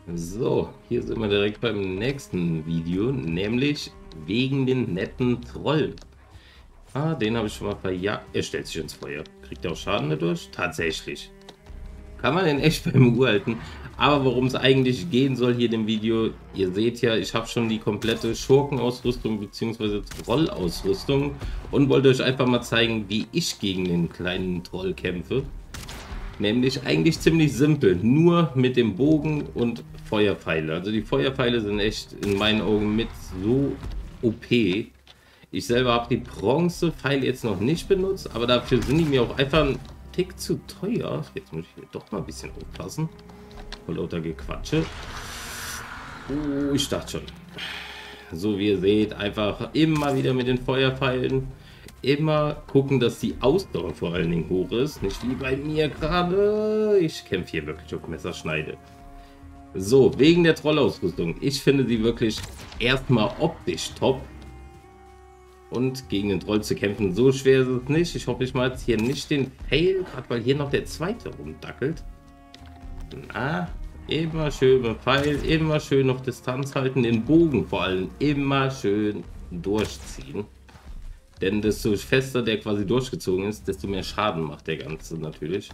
So, hier sind wir direkt beim nächsten Video, nämlich wegen den netten Trollen. Ah, den habe ich schon mal verjagt. Er stellt sich ins Feuer. Kriegt er auch Schaden dadurch? Tatsächlich. Kann man den echt beim U halten. Aber worum es eigentlich gehen soll hier in dem Video, ihr seht ja, ich habe schon die komplette Schurkenausrüstung bzw. Trollausrüstung und wollte euch einfach mal zeigen, wie ich gegen den kleinen Troll kämpfe. Nämlich eigentlich ziemlich simpel, nur mit dem Bogen und Feuerpfeile. Also die Feuerpfeile sind echt in meinen Augen mit so OP. Ich selber habe die Bronzepfeile jetzt noch nicht benutzt, aber dafür sind die mir auch einfach ein Tick zu teuer. Jetzt muss ich hier doch mal ein bisschen aufpassen. Voll lauter Gequatsche. Ich dachte schon. So wie ihr seht, einfach immer wieder mit den Feuerpfeilen. Immer gucken, dass die Ausdauer vor allen Dingen hoch ist. Nicht wie bei mir gerade. Ich kämpfe hier wirklich auf Messerschneide. So, wegen der Trollausrüstung. Ich finde sie wirklich erstmal optisch top. Und gegen den Troll zu kämpfen, so schwer ist es nicht. Ich hoffe, ich mache jetzt hier nicht den Fail, gerade weil hier noch der zweite rumdackelt. Na, immer schön mit Pfeil, immer schön auf Distanz halten, den Bogen vor allem immer schön durchziehen. Denn desto fester der quasi durchgezogen ist, desto mehr Schaden macht der Ganze natürlich.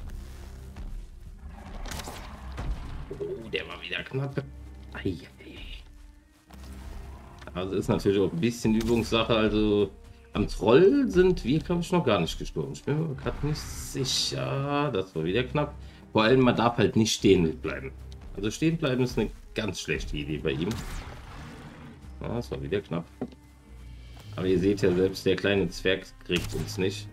Oh, der war wieder knapp. Eieiei. Also ist natürlich auch ein bisschen Übungssache. Also am Troll sind wir, glaube ich, noch gar nicht gestorben. Ich bin mir gerade nicht sicher. Das war wieder knapp. Vor allem, man darf halt nicht stehen bleiben. Also stehen bleiben ist eine ganz schlechte Idee bei ihm. Ja, das war wieder knapp. Aber ihr seht ja, selbst der kleine Zwerg kriegt uns nicht.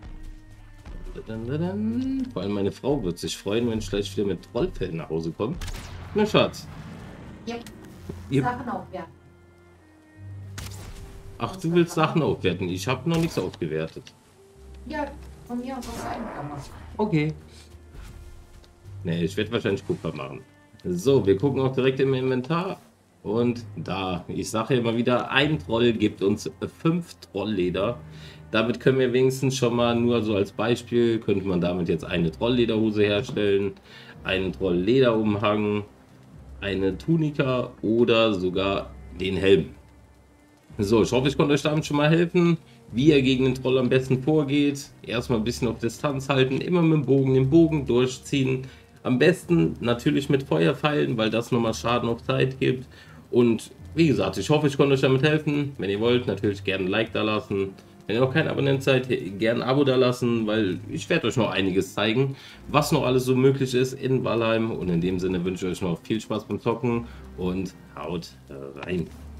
Vor allem meine Frau wird sich freuen, wenn ich gleich wieder mit Trollfällen nach Hause komme. Na Schatz. Ja, Sachen aufwerten. Ach, du willst Sachen aufwerten. Ich habe noch nichts aufgewertet. Ja, von mir aus auch Einkommen. Okay. Ne, ich werde wahrscheinlich Kupfer machen. So, wir gucken auch direkt im Inventar. Und da, ich sage ja immer wieder, ein Troll gibt uns 5 Trollleder. Damit können wir wenigstens schon mal, nur so als Beispiel, könnte man damit jetzt eine Trolllederhose herstellen, einen Trolllederumhang, eine Tunika oder sogar den Helm. So, ich hoffe, ich konnte euch damit schon mal helfen, wie ihr gegen den Troll am besten vorgeht. Erstmal ein bisschen auf Distanz halten, immer mit dem Bogen den Bogen durchziehen. Am besten natürlich mit Feuerpfeilen, weil das nochmal Schaden auf Zeit gibt. Und wie gesagt, ich hoffe, ich konnte euch damit helfen. Wenn ihr wollt, natürlich gerne ein Like da lassen. Wenn ihr noch kein Abonnent seid, gerne ein Abo da lassen, weil ich werde euch noch einiges zeigen, was noch alles so möglich ist in Valheim. Und in dem Sinne wünsche ich euch noch viel Spaß beim Zocken und haut rein.